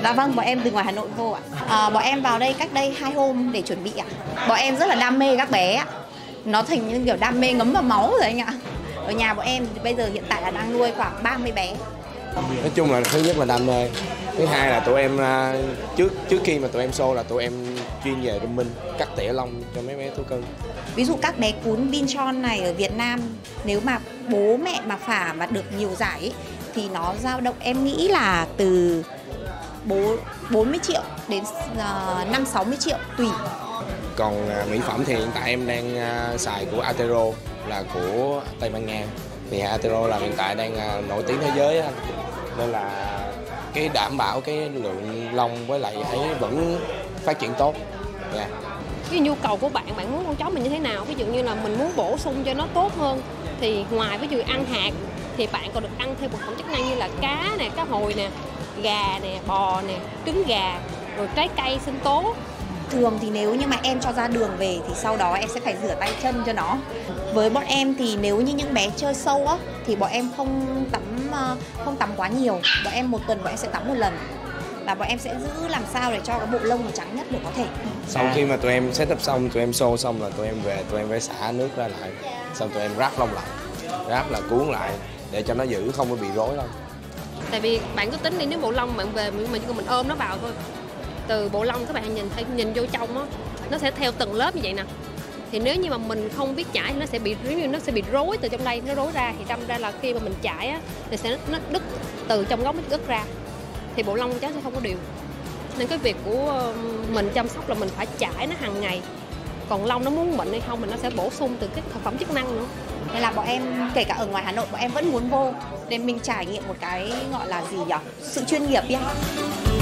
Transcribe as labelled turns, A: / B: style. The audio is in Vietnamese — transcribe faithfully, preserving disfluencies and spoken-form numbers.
A: Dạ vâng, bọn em từ ngoài Hà Nội vô ạ. À, bọn em vào đây cách đây hai hôm để chuẩn bị ạ. Bọn em rất là đam mê các bé ạ. Nó thành như kiểu đam mê ngấm vào máu rồi anh ạ. Ở nhà bọn em bây giờ hiện tại là đang nuôi khoảng ba mươi bé.
B: Nói chung là thứ nhất là đam mê, thứ hai là tụi em trước trước khi mà tụi em show là tụi em chuyên về grooming minh cắt tỉa lông cho mấy bé thú cưng.
A: Ví dụ các bé cún Bichon này ở Việt Nam, nếu mà bố mẹ mà phả mà được nhiều giải ấy, thì nó dao động em nghĩ là từ bốn mươi triệu đến năm sáu mươi triệu tùy.
B: Còn mỹ phẩm thì hiện tại em đang xài của Atero là của Tây Ban Nha. Thì Atero là hiện tại đang nổi tiếng thế giới anh. Nên là cái đảm bảo cái lượng lông với lại thấy vẫn phát triển tốt. Yeah.
C: Cái nhu cầu của bạn, bạn muốn con chó mình như thế nào? Ví dụ như là mình muốn bổ sung cho nó tốt hơn thì ngoài ví dụ ăn hạt thì bạn còn được ăn thêm một phẩm chức năng như là cá nè, cá hồi nè, gà nè, bò nè, trứng gà, rồi trái cây sinh tố.
A: Thường thì nếu như mà em cho ra đường về thì sau đó em sẽ phải rửa tay chân cho nó. Với bọn em thì nếu như những bé chơi sâu á thì bọn em không tắm không tắm quá nhiều. Bọn em một tuần bọn em sẽ tắm một lần. Và bọn em sẽ giữ làm sao để cho cái bộ lông nó trắng nhất được có thể.
B: Sau khi mà tụi em set up xong, tụi em show xong là tụi em về, tụi em phải xả nước ra lại. Xong tụi em ráp lông lại, ráp là cuốn lại để cho nó giữ không có bị rối lông.
C: Tại vì bạn cứ tính đi, nếu bộ lông bạn về mình chỉ cần mình ôm nó vào thôi. Từ bộ lông các bạn nhìn thấy nhìn vô trong á, nó sẽ theo từng lớp như vậy nè. Thì nếu như mà mình không biết chải thì nó sẽ bị giống như nó sẽ bị rối từ trong đây, nó rối ra thì đâm ra là khi mà mình chải á thì sẽ nó đứt từ trong gốc nó đứt ra. Thì bộ lông chó sẽ không có đều. Nên cái việc của mình chăm sóc là mình phải chải nó hàng ngày. Còn lông nó muốn bệnh hay không mình nó sẽ bổ sung từ cái thực phẩm chức năng nữa.
A: Nên là bọn em kể cả ở ngoài Hà Nội bọn em vẫn muốn vô để mình trải nghiệm một cái gọi là gì nhỉ? Sự chuyên nghiệp đi.